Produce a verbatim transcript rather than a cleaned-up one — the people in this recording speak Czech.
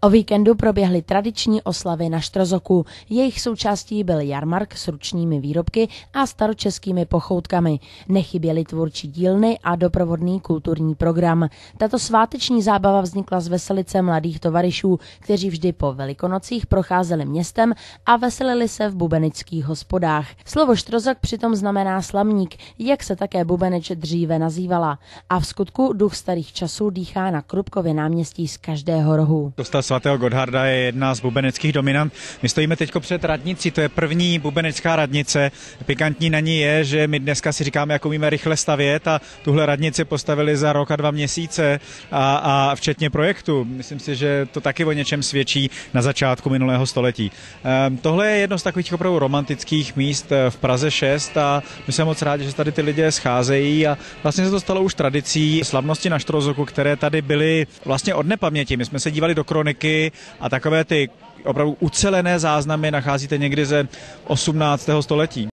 O víkendu proběhly tradiční oslavy na Štrozoku. Jejich součástí byl jarmark s ručními výrobky a staročeskými pochoutkami. Nechyběly tvůrčí dílny a doprovodný kulturní program. Tato sváteční zábava vznikla z veselice mladých tovaryšů, kteří vždy po Velikonocích procházeli městem a veselili se v bubenických hospodách. Slovo Štrozok přitom znamená slamník, jak se také Bubeneč dříve nazývala. A v skutku duch starých časů dýchá na Krupkově náměstí z každého rohu. Svatého Gotharda je jedna z bubeneckých dominant. My stojíme teď před radnicí, to je první bubenecká radnice. Pikantní na ní je, že my dneska si říkáme, jak umíme rychle stavět, a tuhle radnici postavili za rok a dva měsíce a, a včetně projektu. Myslím si, že to taky o něčem svědčí na začátku minulého století. Ehm, tohle je jedno z takových opravdu romantických míst v Praze šest a my jsme moc rádi, že tady ty lidé scházejí a vlastně se to stalo už tradicí slavnosti na Štrozoku, které tady byly vlastně od nepaměti. My jsme se dívali do kroniky a takové ty opravdu ucelené záznamy nacházíte někdy ze osmnáctého století.